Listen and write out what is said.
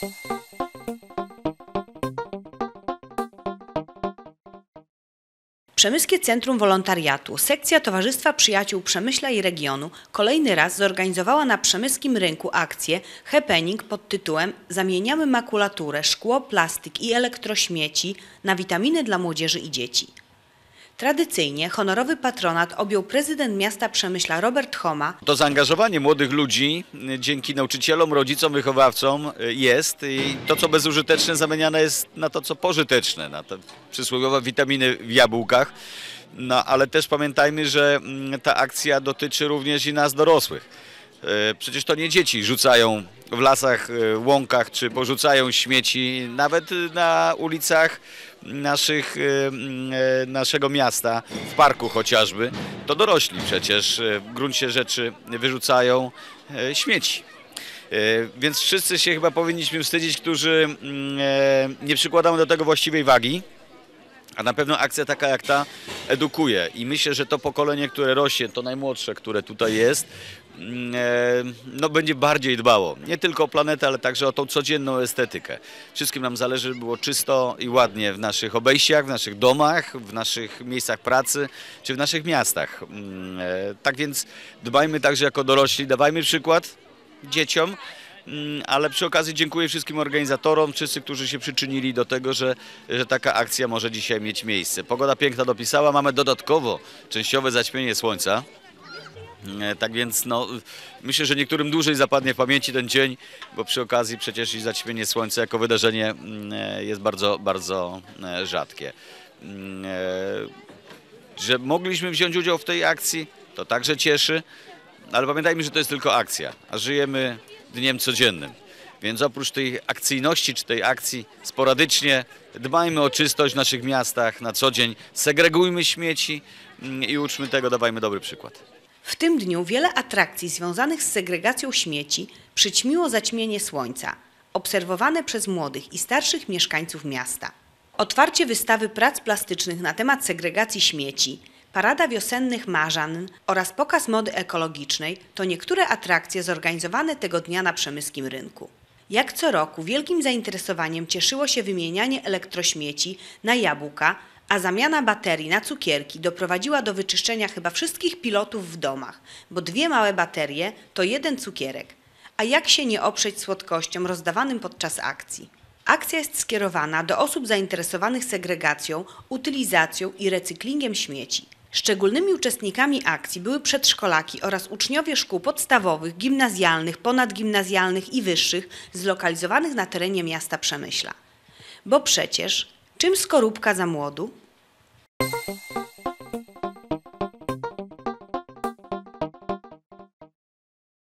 Przemyskie Centrum Wolontariatu, sekcja Towarzystwa Przyjaciół Przemyśla i Regionu kolejny raz zorganizowała na przemyskim rynku akcję happening pod tytułem „Zamieniamy makulaturę, szkło, plastik i elektrośmieci na witaminy dla młodzieży i dzieci”. Tradycyjnie honorowy patronat objął prezydent miasta Przemyśla Robert Choma. To zaangażowanie młodych ludzi dzięki nauczycielom, rodzicom, wychowawcom jest i to, co bezużyteczne, zamieniane jest na to, co pożyteczne, na te przysłowiowe witaminy w jabłkach. No, ale też pamiętajmy, że ta akcja dotyczy również i nas dorosłych. Przecież to nie dzieci rzucają w lasach, łąkach czy porzucają śmieci, nawet na ulicach naszego miasta, w parku chociażby. To dorośli przecież w gruncie rzeczy wyrzucają śmieci. Więc wszyscy się chyba powinniśmy wstydzić, którzy nie przykładamy do tego właściwej wagi. A na pewno akcja taka jak ta edukuje i myślę, że to pokolenie, które rośnie, to najmłodsze, które tutaj jest, no będzie bardziej dbało. Nie tylko o planetę, ale także o tą codzienną estetykę. Wszystkim nam zależy, żeby było czysto i ładnie w naszych obejściach, w naszych domach, w naszych miejscach pracy czy w naszych miastach. Tak więc dbajmy także jako dorośli, dawajmy przykład dzieciom. Ale przy okazji dziękuję wszystkim organizatorom, wszyscy, którzy się przyczynili do tego, że taka akcja może dzisiaj mieć miejsce. Pogoda piękna dopisała, mamy dodatkowo częściowe zaćmienie słońca. Tak więc no, myślę, że niektórym dłużej zapadnie w pamięci ten dzień, bo przy okazji przecież i zaćmienie słońca jako wydarzenie jest bardzo, bardzo rzadkie. Że mogliśmy wziąć udział w tej akcji, to także cieszy, ale pamiętajmy, że to jest tylko akcja, a żyjemy dniem codziennym. Więc oprócz tej akcyjności czy tej akcji sporadycznie dbajmy o czystość w naszych miastach na co dzień, segregujmy śmieci i uczmy tego, dawajmy dobry przykład. W tym dniu wiele atrakcji związanych z segregacją śmieci przyćmiło zaćmienie słońca, obserwowane przez młodych i starszych mieszkańców miasta. Otwarcie wystawy prac plastycznych na temat segregacji śmieci, parada wiosennych marzan oraz pokaz mody ekologicznej to niektóre atrakcje zorganizowane tego dnia na przemyskim rynku. Jak co roku wielkim zainteresowaniem cieszyło się wymienianie elektrośmieci na jabłka, a zamiana baterii na cukierki doprowadziła do wyczyszczenia chyba wszystkich pilotów w domach, bo 2 małe baterie to 1 cukierek. A jak się nie oprzeć słodkościom rozdawanym podczas akcji? Akcja jest skierowana do osób zainteresowanych segregacją, utylizacją i recyklingiem śmieci. Szczególnymi uczestnikami akcji były przedszkolaki oraz uczniowie szkół podstawowych, gimnazjalnych, ponadgimnazjalnych i wyższych zlokalizowanych na terenie miasta Przemyśla. Bo przecież czym skorupka za młodu?